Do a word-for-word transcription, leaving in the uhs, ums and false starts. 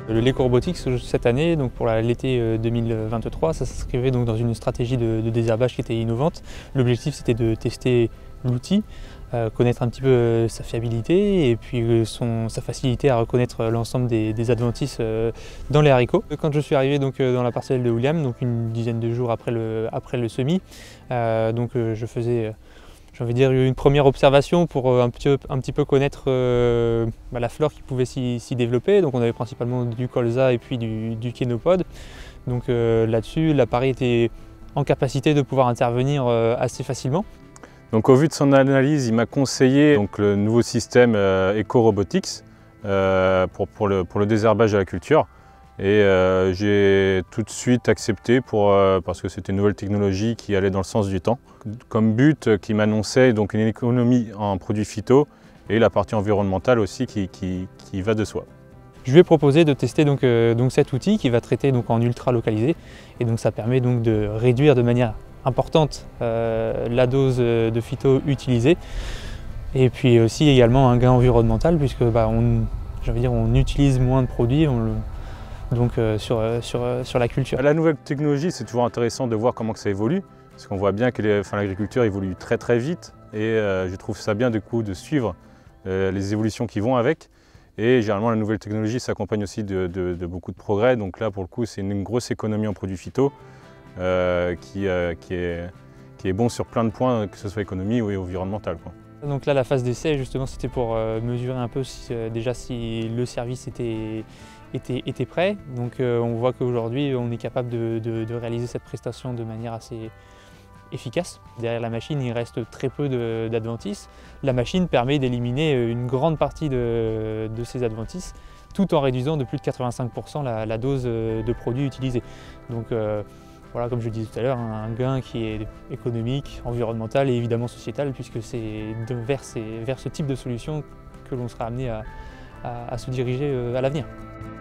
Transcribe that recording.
L'éco-robotique cette année, donc pour l'été deux mille vingt-trois, ça s'inscrivait donc dans une stratégie de, de désherbage qui était innovante. L'objectif c'était de tester l'outil, euh, connaître un petit peu euh, sa fiabilité et puis euh, son, sa facilité à reconnaître l'ensemble des, des adventices euh, dans les haricots. Quand je suis arrivé donc, euh, dans la parcelle de William, donc une dizaine de jours après le, après le semis, euh, donc, euh, je faisais j'ai envie de dire une première observation pour un petit, un petit peu connaître euh, bah, la flore qui pouvait s'y développer. Donc on avait principalement du colza et puis du, du kénopode. Donc euh, là-dessus, l'appareil était en capacité de pouvoir intervenir euh, assez facilement. Donc au vu de son analyse, il m'a conseillé donc, le nouveau système euh, Eco-Robotics euh, pour, pour, le, pour le désherbage de la culture. Et euh, j'ai tout de suite accepté pour, euh, parce que c'était une nouvelle technologie qui allait dans le sens du temps. Comme but, euh, qui m'annonçait donc une économie en produits phyto et la partie environnementale aussi qui, qui, qui va de soi. Je lui ai proposé de tester donc, euh, donc cet outil qui va traiter donc, en ultra localisé. Et donc ça permet donc de réduire de manière importante euh, la dose de phyto utilisée. Et puis aussi également un gain environnemental puisque bah, on, j'ai envie de dire, on utilise moins de produits. On le, donc euh, sur, sur, sur la culture. La nouvelle technologie, c'est toujours intéressant de voir comment que ça évolue, parce qu'on voit bien que l'agriculture évolue très très vite et euh, je trouve ça bien du coup de suivre euh, les évolutions qui vont avec. Et généralement la nouvelle technologie s'accompagne aussi de, de, de beaucoup de progrès, donc là pour le coup c'est une grosse économie en produits phyto euh, qui, euh, qui, est, qui est bon sur plein de points, que ce soit économie ou environnemental, quoi. Donc là la phase d'essai justement c'était pour euh, mesurer un peu si, euh, déjà si le service était Était, était prêt. Donc euh, on voit qu'aujourd'hui on est capable de, de, de réaliser cette prestation de manière assez efficace. Derrière la machine il reste très peu d'adventices. La machine permet d'éliminer une grande partie de, de ces adventices tout en réduisant de plus de quatre-vingt-cinq pour cent la, la dose de produits utilisés. Donc euh, voilà, comme je le disais tout à l'heure, un gain qui est économique, environnemental et évidemment sociétal puisque c'est vers, vers ce type de solution que l'on sera amené à, à, à se diriger à l'avenir.